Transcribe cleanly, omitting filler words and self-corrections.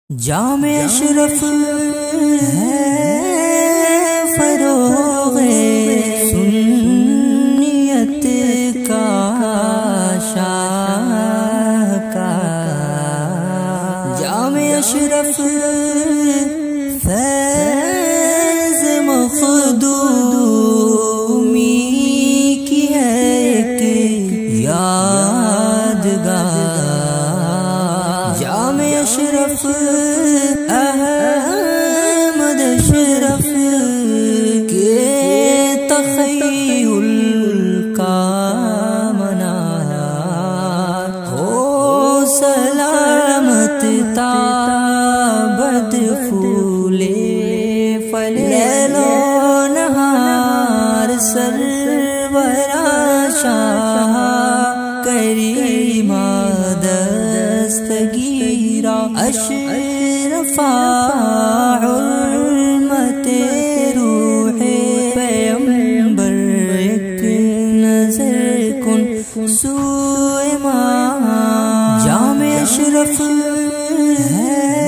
جام اشرف ہے فروغ سنیت کا شاہکار، جام اشرف فیض مخدومی کی ہے ایک یادگار، جام اشرف احمد اشرف کے تخیل کا منار ہو سلامت تابد پھولے لیل و نہار سرورا شاہ کریمہ دستگیرہ اشرفا حرمت روح پیمبر ایک نظر کن سوئے ماں، جام اشرف ہے